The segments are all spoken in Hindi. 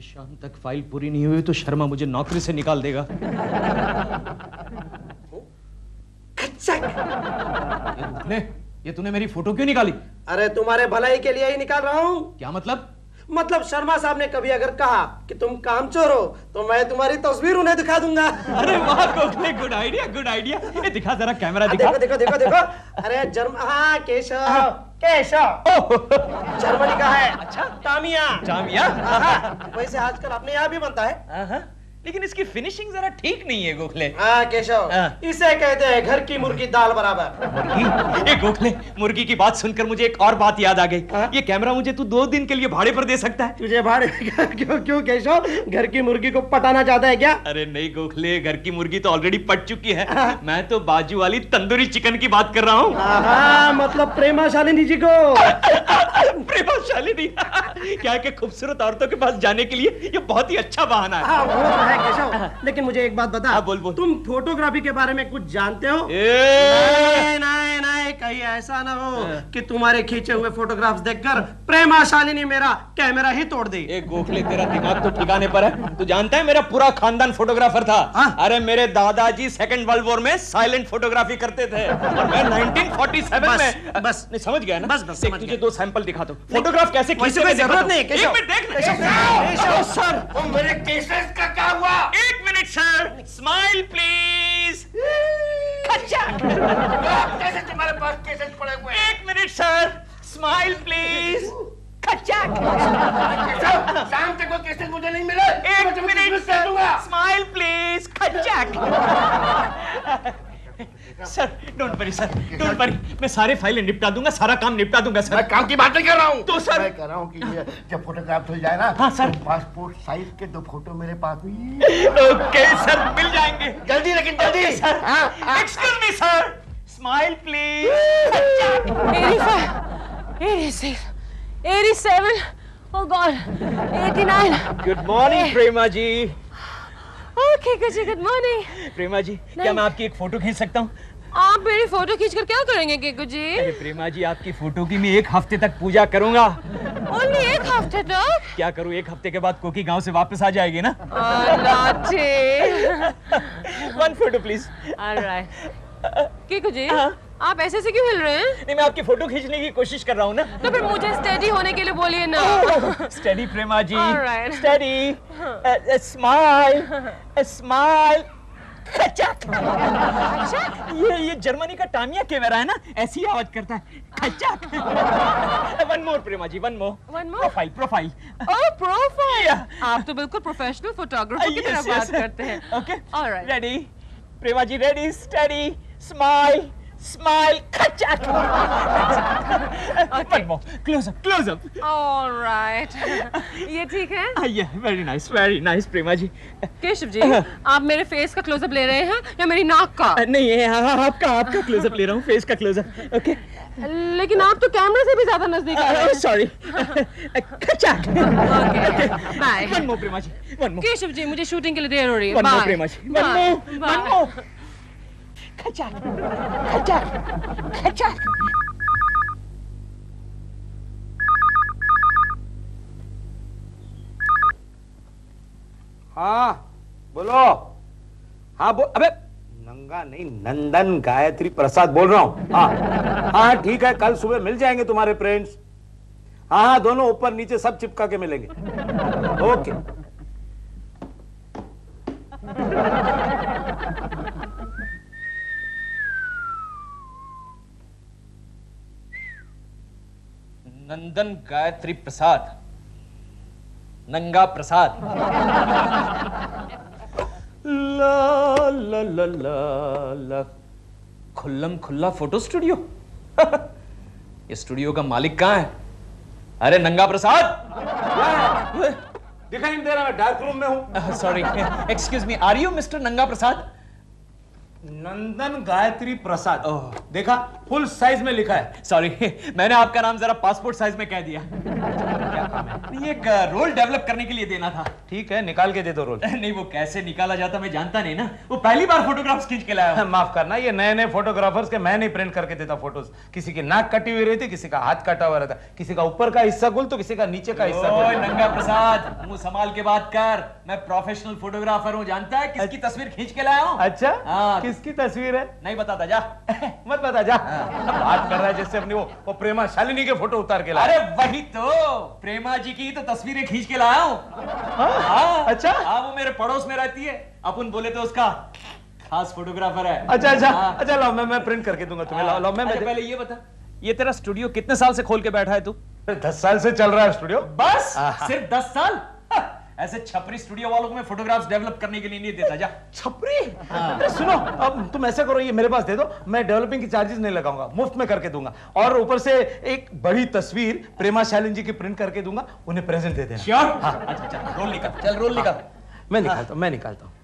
शाम तक फाइल पूरी नहीं हुई तो शर्मा मुझे नौकरी से निकाल देगा। ये तूने मेरी फोटो क्यों निकाली? अरे तुम्हारे भलाई के लिए ही निकाल रहा हूँ। क्या मतलब? मतलब शर्मा साहब ने कभी अगर कहा कि तुम कामचोर हो तो मैं तुम्हारी तस्वीर उन्हें दिखा दूंगा। अरे वाह Gokhale, good idea, good idea. ये दिखा जरा, कैमरा दिखा। देखो देखो देखो देखो। अरे हाँ केशव, केशव जर्मनी का है। अच्छा, टामिया। टामिया। वैसे आजकल अपने यहाँ भी बनता है, लेकिन इसकी फिनिशिंग जरा ठीक नहीं है गोखले। हाँ केशव, इसे कहते हैं घर की मुर्गी दाल बराबर। मुर्गी? ये गोखले, मुर्गी की बात सुनकर मुझे एक और बात याद आ गई। ये कैमरा मुझे तू 2 दिन के लिए भाड़े पर दे सकता है? तुझे भाड़े? क्यों क्यों केशव, घर की मुर्गी को पटाना चाहता है क्या? अरे नहीं गोखले, घर की मुर्गी तो ऑलरेडी पट चुकी है। मैं तो बाजू वाली तंदूरी चिकन की बात कर रहा हूँ। मतलब प्रेमा शालिनी जी को। प्रेमा शालिनी? क्या है कि खूबसूरत औरतों के पास जाने के लिए ये बहुत ही अच्छा बहाना है। केशव, लेकिन मुझे एक बात बता। बोल बोल। तुम फोटोग्राफी के बारे में कुछ जानते हो? नहीं नहीं, कहीं ऐसा ना हो कि तुम्हारे खींचे हुए फोटोग्राफ्स देखकर प्रेमा शालिनी मेरा कैमरा ही तोड़ दे। एक गोखले, तेरा दिमाग तो ठिकाने पर है। तू जानता है मेरा पूरा खानदान फोटोग्राफर था। अरे मेरे दादाजी सेकंड वर्ल्ड वॉर में साइलेंट फोटोग्राफी करते थे और मैं 1947 में। बस नहीं, समझ गया ना? बस तुझे 2 सैंपल दिखा दो। फोटोग्राफ कैसे खींचते हैं जरूरत नहीं। एक मिनट देख। सर, मेरे केसेस का क्या हुआ? 1 मिनट सर, स्माइल प्लीज। कैसे तुम्हारे पास केसेस पड़े हुए हैं? 1 मिनट सर, स्माइल प्लीज। शाम तक वो केसेस मुझे नहीं मिले। 1 minute sir, smile please. Sir don't worry sir, don't worry, मैं सारे फाइलें निपटा दूंगा, सारा काम निपटा दूंगा सर। मैं काम की बात नहीं कर रहा हूँ। तो सर मैं कह रहा हूँ कि ये जब फोटोग्राफ हो जाए ना। हाँ सर। पासपोर्ट साइज के 2 फोटो मेरे पास भी। ओके सर, मिल जाएंगे जल्दी, लेकिन जल्दी sir. Excuse me sir, smile please. 85, 86, 87, oh God, 89. Good morning Prema ji. Okay, good morning. Prema ji, क्या मैं आपकी एक फोटो खींच सकता हूँ? आप मेरी फोटो खींचकर क्या करेंगे केकू जी? अरे प्रेमा जी, आपकी फोटो की मैं 1 हफ्ते तक पूजा करूंगा। Only 1 हफ्ते तक? क्या करूँ, 1 हफ्ते के बाद कोकी गांव से वापस आ जाएगी ना। One photo please। Alright। Keku जी, आप ऐसे से क्यों हिल रहे हैं? नहीं, मैं आपकी फोटो खींचने की कोशिश कर रहा हूँ ना। तो फिर मुझे स्टेडी होने के लिए बोलिए ना। Steady Prema ji, Alright। Steady, smile, smile. ये जर्मनी का टामिया कैमरा है ना, ऐसी आवाज करता है। One more Prema ji, one more. Profile, profile. Oh profile. आप तो बिल्कुल प्रोफेशनल फोटोग्राफर की तरह बात करते हैं। Okay, alright. Ready Prema ji, ready, steady, smile, smile. One more, close up, close up. Alright. ये ठीक है? ये वेरी नाइस प्रेमा जी। केशव जी, आप मेरे फेस का क्लोजअप ले रहे हैं या मेरी नाक का? नहीं, आपका क्लोजअप ले रहा हूँ, फेस का क्लोजअप। ओके, लेकिन आप तो कैमरे से भी ज्यादा नजदीक आ रहे हैं। Sorry. Bye. One more Prema ji, one more. Keshav ji, मुझे शूटिंग के लिए देर हो रही है। One more bye. Prema ji, one more, one more. हाँ बोलो। हाँ अबे नंगा नहीं, नंदन गायत्री प्रसाद बोल रहा हूँ। हाँ हाँ ठीक है, कल सुबह मिल जाएंगे तुम्हारे फ्रेंड्स। हाँ हाँ, दोनों ऊपर नीचे सब चिपका के मिलेंगे। ओके। नंदन गायत्री प्रसाद, नंगा प्रसाद। ला ला ला ला ला, खुल्लम खुल्ला फोटो स्टूडियो। ये स्टूडियो का मालिक कहाँ है? अरे नंगा प्रसाद। दिखाई नहीं दे रहा, मैं डार्क रूम में हूँ। Sorry, excuse me, are you mister Nanga Prasad? नंदन गायत्री प्रसाद। देखा, फुल साइज में लिखा है। सॉरी, मैंने आपका नाम जरा पासपोर्ट साइज में कह दिया। हमें? ये एक रोल डेवलप करने के लिए देना था। ठीक है, निकाल के दे दो रोल। नहीं, वो कैसे निकाला जाता मैं जानता नहीं ना। वो पहली बार फोटोग्राफ्स खींच के लाया हूं। माफ करना, ये नए नए फोटोग्राफर्स के मैं नहीं प्रिंट करके देता फोटोज। किसी की नाक कटी हुई रहती, किसी का हाथ कटा हुआ रहता, किसी का ऊपर का हिस्सा गुल तो किसी का नीचे का हिस्सा ओए गुल। नंगा प्रसाद, मुंह संभाल के बात कर। मैं प्रोफेशनल फोटोग्राफर हूँ, जानता है किसकी तस्वीर खींच के लाया हूँ? अच्छा, हाँ। किसकी तस्वीर है? नहीं बताता, जा। मत बता, जा। बात कर रहा है जैसे अपनी वो प्रेमा शालिनी के फोटो उतार के लाया। अरे वही तो, प्रेमा जी की तो तस्वीरें खींच के लाया हूँ। हाँ, अच्छा। हाँ, वो मेरे पड़ोस में रहती है, अपन बोले तो उसका खास फोटोग्राफर है। अच्छा अच्छा हाँ। अच्छा, लाओ मैं प्रिंट करके दूंगा तुम्हें। लाओ लाओ, मैं अच्छा, पहले ये बता, ये तेरा स्टूडियो कितने साल से खोल के बैठा है तू? 10 साल से चल रहा है स्टूडियो। बस हाँ। सिर्फ 10 साल? ऐसे छपरी स्टूडियो वालों को मैं फोटोग्राफ्स डेवलप करने के लिए नहीं देता, जा। छपरी? अरे सुनो, अब तुम ऐसा करो, ये मेरे पास दे दो, मैं डेवलपिंग की चार्जेस नहीं लगाऊंगा, मुफ्त में करके दूंगा। और ऊपर से एक बड़ी तस्वीर प्रेमा शालिनी जी की प्रिंट करके दूंगा, उन्हें प्रेजेंट दे देना। श्योर? अच्छा अच्छा, रोल निकाल, चल रोल निकाल। मैं निकालता हूँ।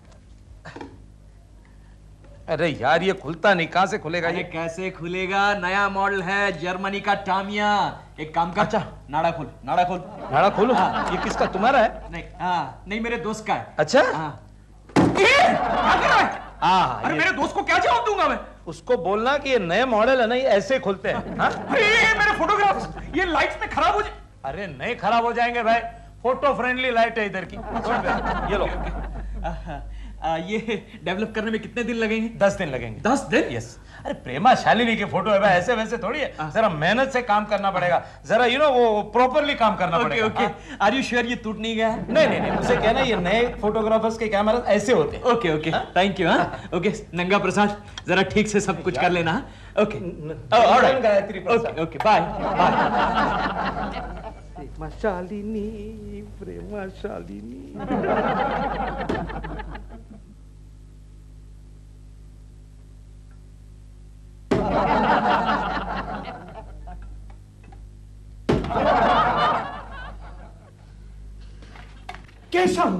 अरे यार, ये खुलता नहीं, कहां से खुलेगा अरे ये? कैसे खुलेगा? नया मॉडल है, जर्मनी का टामिया। एक काम कर, अच्छा। नाड़ा खोल, नाड़ा खोल। नाड़ा खोलो। ये किसका, तुम्हारा है? नहीं, हाँ, नहीं, मेरे दोस्त का है। अच्छा। हाँ। क्या कर रहा है? हाँ, अरे मेरे दोस्त को क्या जवाब दूंगा मैं? उसको बोलना कि ये नए मॉडल है ना, ये ऐसे खुलते हैं। हाँ? अरे ये मेरे फोटोग्राफ्स, ये लाइट्स में खराब हो जाए। अरे नहीं खराब हो जाएंगे भाई, फोटो फ्रेंडली लाइट है इधर की। ये लो। ये डेवलप करने में कितने दिन लगेंगे? 10 दिन लगेंगे। 10 दिन? यस। अरे प्रेमा शालिनी की फोटो है भाई, ऐसे वैसे थोड़ी है। जरा मेहनत से काम करना पड़ेगा, जरा वो प्रॉपरली काम करना पड़ेगा। ओके, आर यू श्योर ये टूट नहीं गया है? नहीं, उसे कहना ये नए फोटोग्राफर्स के कैमरा ऐसे होते हैं। Okay, thank you. ओके नंगा प्रसाद, जरा ठीक से सब कुछ कर लेना। Okay, Gayatri Prasad. Okay, bye. Prema Shalini, Prema Shalini. Keshav,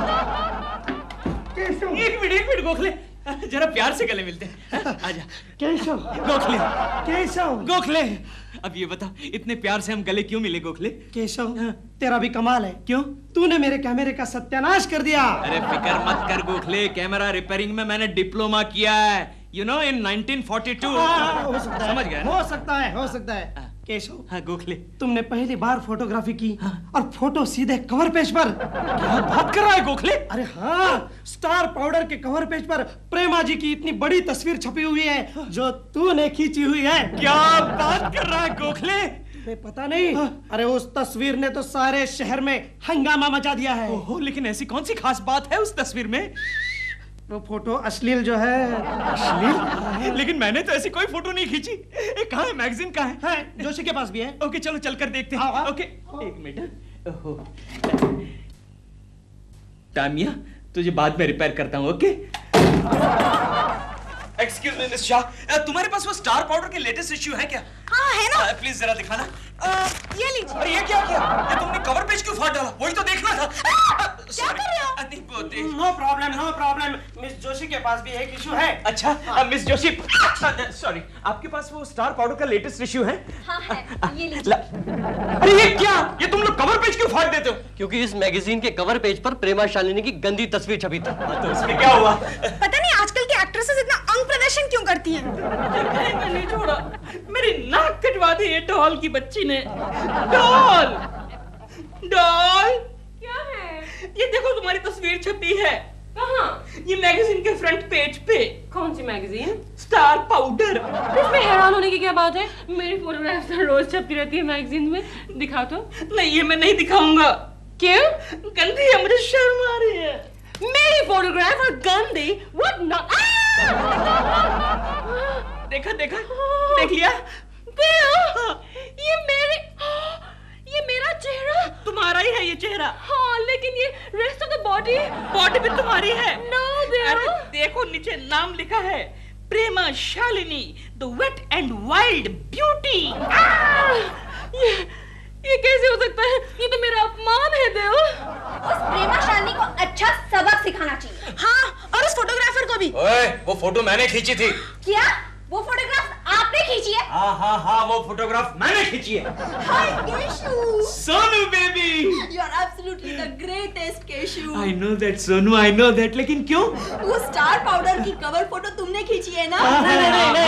एक मिनट गोखले, जरा प्यार से गले मिलते हैं। आजा। केशव, गोखले, केशव, गोखले, अब ये बता, इतने प्यार से हम गले क्यों मिले गोखले? केशव, तेरा भी कमाल है। क्यों? तूने मेरे कैमरे का सत्यानाश कर दिया। अरे फिक्र मत कर गोखले, कैमरा रिपेयरिंग में मैंने डिप्लोमा किया है, यू नो, इन 1942। हो सकता है, समझ गया ना? हो सकता है। केशव, हाँ गोखले, तुमने पहली बार फोटोग्राफी की और फोटो सीधे कवर पेज पर। क्या बात कर रहा है गोखले? अरे हाँ, स्टार पाउडर के कवर पेज पर प्रेमा जी की इतनी बड़ी तस्वीर छपी हुई है जो तूने खींची हुई है। क्या बात कर रहा है गोखले? पता नहीं। अरे उस तस्वीर ने तो सारे शहर में हंगामा मचा दिया है। ओहो, लेकिन ऐसी कौन सी खास बात है उस तस्वीर में? वो फोटो अश्लील जो है। अश्लील? लेकिन मैंने तो ऐसी कोई फोटो नहीं खींची। कहाँ है, मैगजीन कहाँ है? है, जोशी के पास भी है। ओके, चलो चलकर देखते हैं। हाँ। ओके, एक मिनट। ओहो, टामिया, तुझे बाद में रिपेयर करता हूँ। Okay. Excuse me miss Shah, तुम्हारे पास वो स्टार पाउडर के लेटेस्ट इश्यू है क्या? हाँ है ना। प्लीज जरा दिखाना। ये लीजिए। अरे ये क्या किया? ये तुमने कवर पेज क्यों फाड़ डाला? वही तो देखना था। क्या कर रहे हो? नहीं, वो देख। No problem. मिस जोशी के पास भी एक इशू है। अच्छा, मिस जोशी, सॉरी, आपके पास वो स्टार पाउडर का लेटेस्ट इश्यू है? हाँ है, ये लीजिए। अरे ये क्या? ये तुम लोग कवर पेज क्यों फाड़ देते हो? क्योंकि इस मैगजीन के कवर पेज पर प्रेमा शालिनी की गंदी तस्वीर छपी थी। तो इसमें क्या हुआ? पता नहीं आजकल की एक्ट्रेसेस इतना अंग प्रदर्शन क्यों करती हैं? नहीं छोड़ा, मेरी नाक कटवा दी है डॉल की बच्ची ने। डॉल, क्या है? ये देखो तुम्हारी तस्वीर छपी है। कहाँ? ये मैगजीन के फ्रंट पेज पे। कौन सी मैगजीन? Star powder. इसमें हैरान होने की क्या बात है? मेरी फोटोग्राफ तो रोज छपती रहती है मैगजीन में। दिखा तो। नहीं, ये मैं नहीं दिखाऊंगा। क्यों? गंदी है, मुझे शर्म आ रही है। मेरी फोटोग्राफ और गंदी? What not? देखा, देख लिया? ये मेरा चेहरा। तुम्हारा ही है ये चेहरा। हाँ, लेकिन ये रेस्ट ऑफ द बॉडी भी तुम्हारी है। No, देव। अरे देखो, नीचे नाम लिखा है, Prema Shalini, the wet and wild beauty. ये कैसे हो सकता है? ये तो मेरा अपमान है देव। उस प्रेमा शालिनी को अच्छा सबक सिखाना चाहिए। हाँ, और उस फोटोग्राफर को भी। ओए, वो फोटो मैंने खींची थी। क्या? वो फोटोग्राफ आपने खींची है? हाँ वो फोटोग्राफ मैंने खींची है। Hi, Keshu. Sonu baby. You are absolutely the greatest, Keshu. I know that Sonu, I know that, लेकिन क्यों? वो स्टार पाउडर की कवर फोटो तुमने खींची है ना? मैंने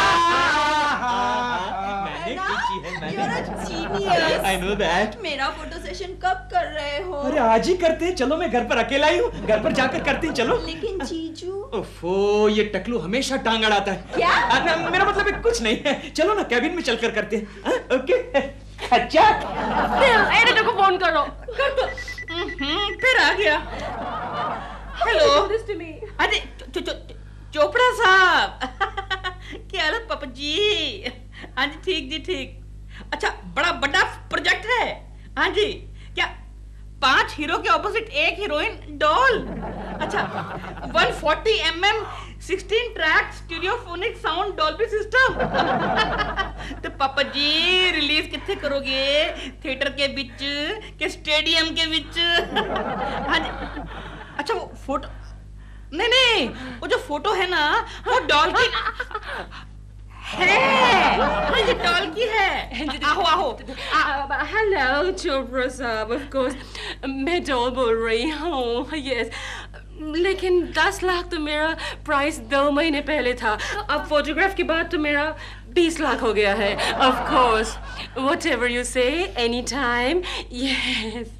ना? खींची है मैंने। You are a genius. I know that. मेरा फोटो सेशन कब कर रहे हो? अरे आज ही करते हैं, चलो मैं घर पर अकेला ही हूँ, घर पर जाकर करते हैं, चलो। लेकिन जीजू। ओफो, ये टकलू हमेशा टांग अड़ाता है। क्या? मेरा मतलब है कुछ नहीं है, चलो ना कैबिन में चलकर करते हैं। ओके। अच्छा। एडिटर को फोन करो। कर दो। फिर आ गया। हेलो। अरे चोपड़ा साहब। क्या हाल है पापा जी? हाँ जी ठीक जी ठीक। अच्छा बड़ा प्रोजेक्ट है। हाँ जी क्या 5 हीरो के ऑपोजिट एक हीरोइन डॉल? अच्छा 140 mm 16 track stereophonic sound Dolby system. तो पापा जी रिलीज कितने करोगे? थिएटर के बीच के स्टेडियम के बीच? हाँ जी। अच्छा वो फोटो नहीं वो जो फोटो है ना वो डॉल की है। ये डॉल की है। आओ हेलो चोपड़ा साहब, ऑफ कोर्स मैं डॉल बोल रही हूँ। यस, लेकिन 10 लाख तो मेरा प्राइस 2 महीने पहले था। अब फोटोग्राफ के बाद तो मेरा 20 लाख हो गया है। Of course whatever you say, any time. Yes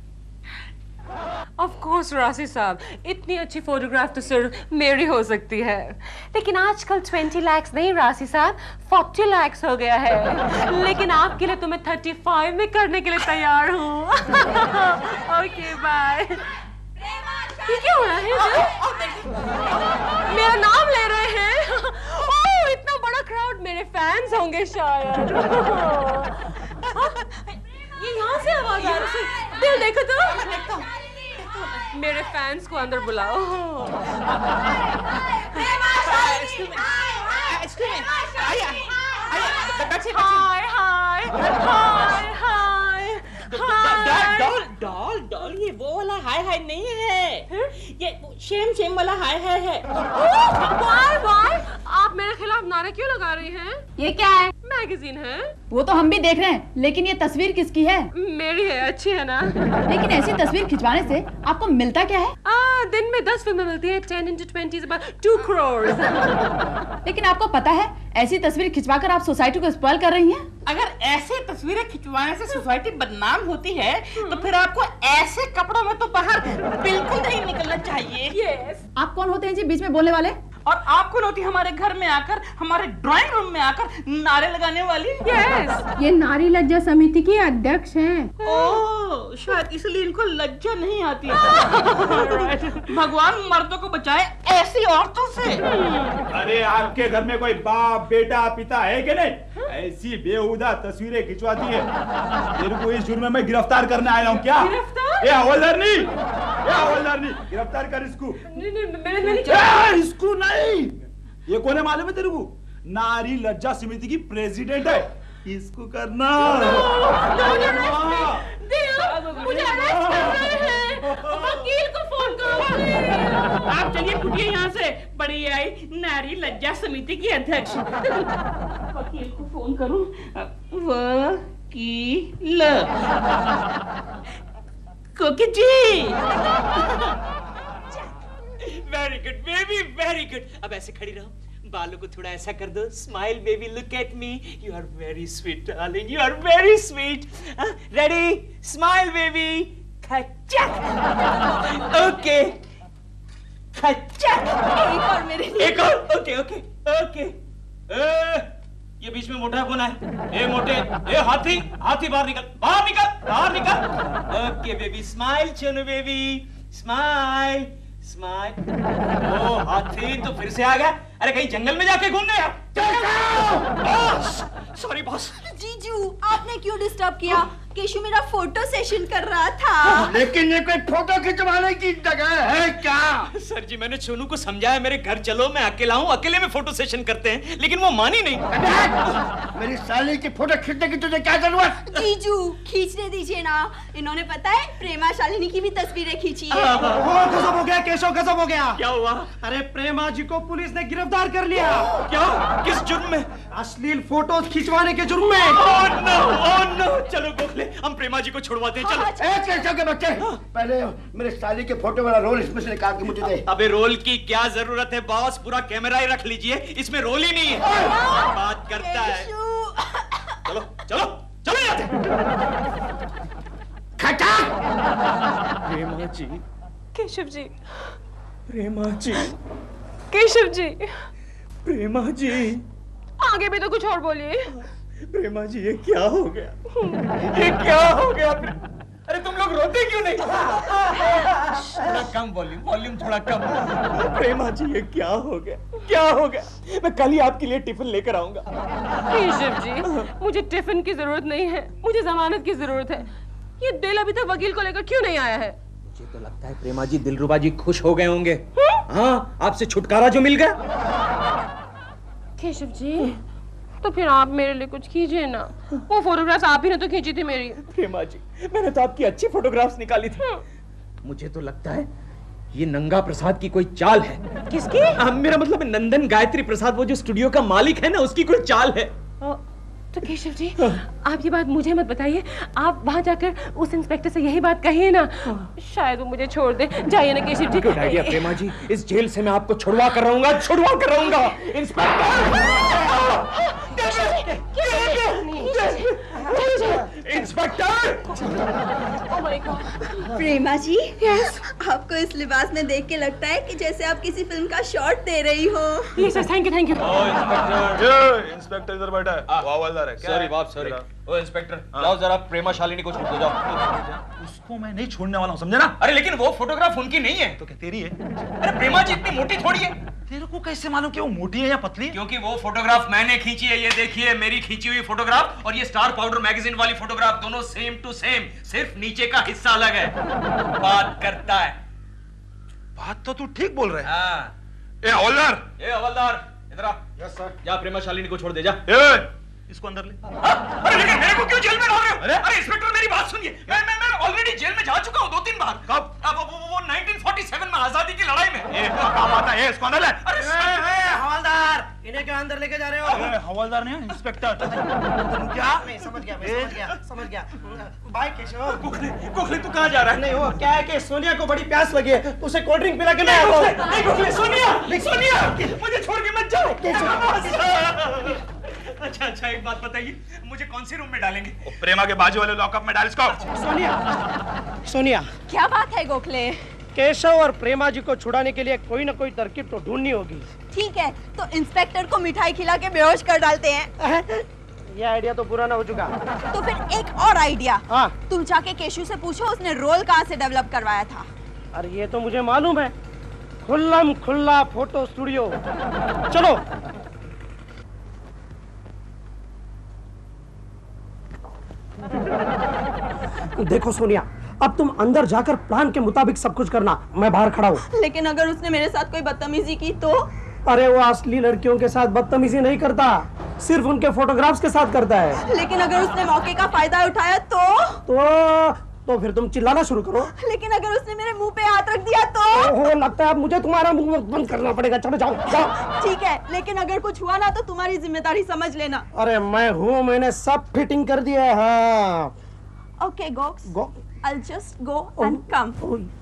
of course Rashi साहब, इतनी अच्छी फोटोग्राफ तो सिर्फ मेरी हो सकती है, लेकिन आजकल 20 लाख नहीं राशि साहब, 40 लाख हो गया है। लेकिन आपके लिए तो मैं 35 में करने के लिए तैयार हूँ। Okay bye. ये क्या हो रहा है? मेरा नाम ले रहे हैं। ओह इतना बड़ा क्राउड, मेरे फैंस होंगे शायद। ये यहाँ से आवाज आ रही है। दिल देखो तो मेरे फैंस को अंदर बुलाओ। डॉल ये वो वाला हाय नहीं है, ये शेम वाला हाय है। वाई आप मेरे खिलाफ नारे क्यों लगा रही हैं? ये क्या है? मैगजीन है। वो तो हम भी देख रहे हैं, लेकिन ये तस्वीर किसकी है? मेरी है, अच्छी है ना? लेकिन ऐसी तस्वीर खिंचवाने से आपको मिलता क्या है? दिन में 10 फिल्में मिलती है। 10 into 20 is about 2 crores। लेकिन आपको पता है ऐसी तस्वीर खिंचवाकर आप सोसाइटी को स्पॉइल कर रही हैं? अगर ऐसे तस्वीरें खिंचवाने से सोसाइटी बदनाम होती है तो फिर आपको ऐसे कपड़ों में तो बाहर बिल्कुल नहीं निकलना चाहिए। Yes। आप कौन होते हैं जी बीच में बोलने वाले? और आप कौन होती हमारे घर में आकर, हमारे ड्राइंग रूम में आकर नारे लगाने वाली? Yes। ये नारी लज्जा समिति की अध्यक्ष हैं। ओह शायद इसलिए इनको लज्जा नहीं आती। भगवान मर्दों को बचाए ऐसी औरतों से। अरे आपके घर में कोई बाप बेटा पिता है कि नहीं? ऐसी बेहुदा तस्वीरें खिंचवाती है। तेरे को इस जुर्म में गिरफ्तार करने आया हूँ क्या? गिरफ्तार? ये हवलदार नहीं, गिरफ्तार कर इसको। नहीं। इसको नहीं, ये कौन है मालूम है तेरे को? नारी लज्जा समिति की प्रेसिडेंट है, इसको करना। मुझे अरेस्ट कर रहे हैं, वकील को फोन करो। आप चलिए फुटिए यहाँ से। बड़ी आई नारी लज्जा समिति की अध्यक्ष। वकील को फोन करूं? वकील कोकी जी। Very good baby, very good. अब ऐसे खड़ी रहो, बालों को थोड़ा ऐसा कर दो। Smile baby, look at me. You are very sweet darling, you are very sweet. Ready? Smile baby. Okay. एक और मेरे लिए। एक और। Okay okay okay. ये बीच में मोटा कौन है? ए मोटे, ए हाथी बाहर निकल, बाहर निकल, बाहर निकल। ओके बेबी, स्माइल चलो बेबी, स्माइल स्माइल। ओ हाथी तो फिर से आ गया। अरे कहीं जंगल में जाके घूम गया? Sorry boss. जीजू आपने क्यों डिस्टर्ब किया? केशु मेरा फोटो सेशन कर रहा था। लेकिन ये कोई फोटो खिंचवाने की जगह है क्या? सर जी मैंने सोनू को समझाया मेरे घर चलो, मैं अकेला हूँ, अकेले में फोटो सेशन करते हैं, लेकिन वो मानी नहीं। मेरी साली की फोटो खींचने की तुझे क्या जरूरत? जीजू खींचने दीजिए ना, इन्होंने पता है प्रेमा शालिनी की भी तस्वीरें खींची है। गजब हो गया केशव, गजब हो गया। क्या हुआ? अरे प्रेमा जी को पुलिस ने गिरफ्तार कर लिया। क्या? किस जुर्म में? अश्लील फोटोज खिंचवाने के जुर्म में। ओह नो, चलो गोखले हम प्रेमा जी को छुड़वाते हैं, चलो। एक चल के बच्चे, पहले मेरे साली के फोटो वाला रोल इसमें से निकाल के मुझे दे। अबे रोल की क्या जरूरत है बॉस, पूरा कैमरा ही रख लीजिए, इसमें रोल ही नहीं है। बात करता है। चलो चलो चलो जाते। खटा। प्रेमा जी, केशव जी, प्रेमा जी, केशव जी, प्रेमा जी, आगे भी तो कुछ और बोलिए। प्रेमा जी ये क्या हो गया, ये क्या हो गया? अरे तुम लोग रोते क्यों नहीं? थोड़ा कम वॉल्यूम थोड़ा कम। प्रेमा जी ये क्या हो गया, क्या हो गया? मैं कल ही आपके लिए टिफिन लेकर आऊंगा। केशव जी, मुझे टिफिन की जरूरत नहीं है, मुझे जमानत की जरूरत है। ये दिल अभी तक वकील को लेकर क्यों नहीं आया है? मुझे तो लगता है प्रेमा जी दिलरुबा जी खुश हो गए होंगे। हाँ, आपसे छुटकारा जो मिल गया। केशव जी, तो फिर आप मेरे लिए कुछ कीजिए ना। वो फोटोग्राफ्स आप ही ने तो खींची थी मेरी। प्रेमा जी, मैंने तो आपकी अच्छी फोटोग्राफ्स निकाली थी। मुझे तो लगता है ये नंगा प्रसाद की कोई चाल है। किसकी? मेरा मतलब है नंदन गायत्री प्रसाद, वो जो स्टूडियो का मालिक है ना, उसकी कोई चाल है। तो केशव जी, आप ये बात मुझे मत बताइए, आप वहां जाकर उस इंस्पेक्टर से यही बात कहिए ना, शायद वो मुझे छोड़ दे। जाइए ना केशव जी। गुड आइडिया प्रेमा जी, इस जेल से मैं आपको छुड़वा कर रहूंगा, छुड़वा कर रहूंगा। Inspector, inspector. प्रेमा जी, आपको इस लिबास में देख के लगता है कि जैसे आप किसी फिल्म का शॉट दे रही हो। Yes sir, thank you thank you. Inspector इधर बैठा है, वो हवलदार है। सॉरी बाप, सॉरी। ओ इंस्पेक्टर, जाओ जरा प्रेमा शालिनी को छोड़ दो, जाओ। उसको मैं नहीं छोड़ने वाला हूँ, समझे ना? अरे लेकिन वो फोटोग्राफ उनकी नहीं है। तो क्या तेरी है? अरे प्रेमा जी इतनी मोटी थोड़ी है। तेरे को कैसे मालूम कि वो मोटी है या पतली है? क्योंकि वो फोटोग्राफ मैंने खींची है। ये देखिए मेरी खींची हुई फोटोग्राफ और ये स्टार पाउडर मैगजीन वाली फोटोग्राफ, दोनों सेम टू सेम, सिर्फ नीचे का हिस्सा अलग है। बात करता है। बात तो तू ठीक बोल रहा है। हाँ। ए हवलदार, इधर आ। Yes sir. जा प्रेमा शालिनी को छोड़ दे, जा। इसको अंदर ले। अरे लेकिन मेरे को क्यों जेल में डाल रहे हो? अरे इंस्पेक्टर मेरी बात सुनिए, मैं ऑलरेडी जेल में जा चुका हूँ 2-3 बार। कब? वो 1947 में आजादी की लड़ाई में। ये काम आता है, इसको अंदर ले। अरे हवलदार, इन्हें क्यों अंदर लेके जा रहे हो? हवलदार नहीं, इंस्पेक्टर। क्या? मैं समझ गया। भाई केशव, गोखले तू कहाँ जा रहा है? नहीं वो क्या है कि सोनिया को बड़ी प्यास लगी है, तो उसे कोल्ड ड्रिंक पिला के मैं आता हूँ। नहीं गोखले, सोनिया मुझे छोड़ के मत जाओ। अच्छा एक बात बताइए, मुझे कौन से रूम में डालेंगे? प्रेमा के बाजू वाले लॉकअप में डाल इसको। सोनिया, क्या बात है गोखले? केशव और प्रेमा जी को छुड़ाने के लिए कोई ना कोई तरकीब तो ढूंढनी होगी। ठीक है, तो इंस्पेक्टर को मिठाई खिला के बेहोश कर डालते हैं। ये आइडिया तो पुराना हो चुका। तो फिर एक और आइडिया। हाँ। तुम जाके केशु से पूछो उसने रोल कहाँ से डेवलप करवाया था। अरे ये तो मुझे मालूम है, खुल्लम खुल्ला फोटो स्टूडियो। चलो। देखो सोनिया, अब तुम अंदर जाकर प्लान के मुताबिक सब कुछ करना, मैं बाहर खड़ा हूँ। लेकिन अगर उसने मेरे साथ कोई बदतमीजी की तो? अरे वो असली लड़कियों के साथ बदतमीजी नहीं करता, सिर्फ उनके फोटोग्राफ्स के साथ करता है। लेकिन अगर उसने मौके का फायदा उठाया तो फिर तुम चिल्लाना शुरू करो। लेकिन अगर उसने मेरे मुंह पे हाथ रख दिया तो? ओहो, लगता है अब मुझे तुम्हारा मुंह बंद करना पड़ेगा। चलो जाओ। ठीक है, लेकिन अगर कुछ हुआ ना तो तुम्हारी जिम्मेदारी समझ लेना। अरे मैं हूँ, मैंने सब फिटिंग कर दिया है। हाँ। Okay, go. I'll just go and come.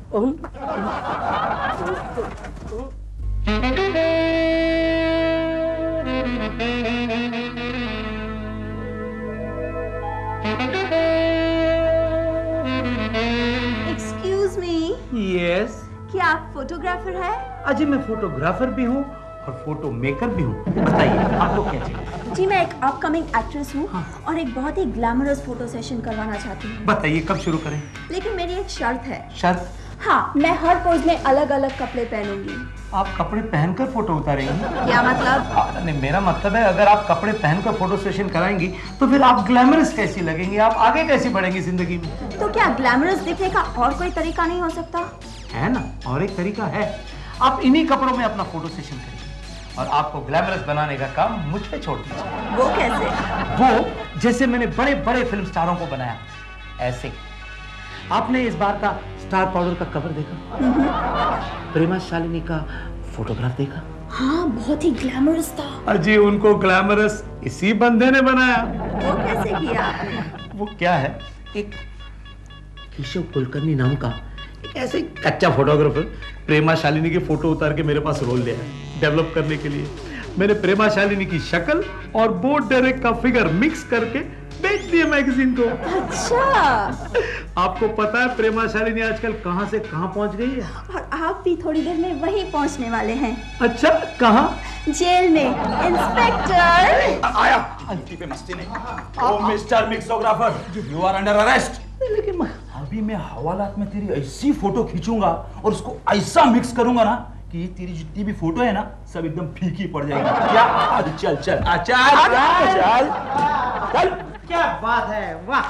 Excuse me. Yes. क्या आप फोटोग्राफर हैं? अजी मैं फोटोग्राफर भी हूँ और फोटो मेकर भी हूँ। बताइए आपको क्या चाहिए? जी मैं एक अपकमिंग एक्ट्रेस हूँ और एक बहुत ही ग्लैमरस फोटो सेशन करवाना चाहती हूँ। बताइए कब शुरू करें? लेकिन मेरी एक शर्त है। शर्त? हाँ, मैं हर पोज में अलग अलग कपड़े पहनूंगी। आप कपड़े पहनकर फोटो उतारेंगी? क्या मतलब? नहीं, मेरा मतलब है अगर आप कपड़े पहनकर फोटो सेशन कराएंगी तो फिर आप ग्लैमरस कैसी लगेंगी, आप आगे कैसी बढ़ेंगी जिंदगी में? तो क्या ग्लैमरस दिखने का और कोई तरीका नहीं हो सकता? है ना, और एक तरीका है। आप इन्हीं कपड़ों में अपना फोटो सेशन करिए और आपको ग्लैमरस बनाने का काम मुझ पे छोड़ दीजिए। वो कैसे? वो जैसे मैंने बड़े बड़े फिल्म स्टारों को बनाया ऐसे। आपने इस बार का स्टार पाउडर का कवर देखा? प्रेमा शालिनी का फोटोग्राफ देखा? हाँ, बहुत ही ग्लैमरस था। अजी उनको ग्लैमरस इसी बंदे ने बनाया। वो कैसे किया आपने? वो क्या है, एक केशव कुलकर्णी नाम का एक ऐसे कच्चा फोटोग्राफर प्रेमा शालिनी की फोटो उतार के मेरे पास रोल लिया है डेवलप करने के लिए। मैंने प्रेमा शालिनी की शक्ल और बोट डायरेक्ट का फिगर मिक्स करके बेच दिए मैगजीन को। अच्छा। आपको पता है प्रेमा शालिनी आजकल कहां से कहां पहुंच गई है? और आप भी थोड़ी देर में वहीं पहुंचने वाले हैं। अच्छा, कहां? जेल में। इंस्पेक्टर आया अंटी पे मस्ती नहीं। Oh mister mixographer, you are under arrest. लेकिन अभी मैं हवालात में तेरी ऐसी फोटो खींचूंगा और उसको ऐसा मिक्स करूंगा ना कि तेरी जितनी भी फोटो है ना सब एकदम फीकी पड़ जाएगी। क्या? चल चल चल चल। क्या बात है, वाह।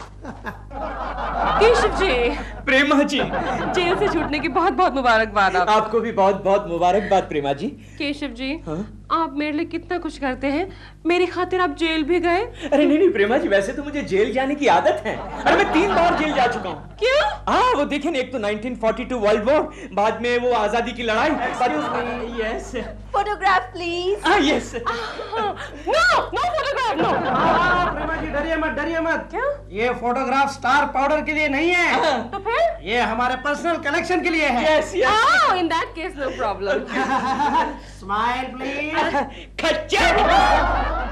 केशव जी, प्रेमा जी, जेल से छूटने की बहुत बहुत मुबारकबाद। आपको भी बहुत बहुत मुबारकबाद प्रेमा जी। केशव जी, आप मेरे लिए कितना कुछ करते हैं, मेरी खातिर आप जेल भी गए। अरे नहीं प्रेमा जी, वैसे तो मुझे जेल जाने की आदत है। अरे मैं 3 बार जेल जा चुका हूँ। क्यों? हाँ, वो देखें, एक तो 1942 वर्ल्ड वॉर, बाद में वो आजादी की लड़ाई। Yes photograph please. Yes. No photograph, no. Prema ji डरिए मत, डरिए मत। क्या? ये फोटोग्राफ स्टार पाउडर के लिए नहीं है। तो फिर? ये हमारे पर्सनल कलेक्शन के लिए है। Yes yes. In that case no problem. Smile please. खच्चर।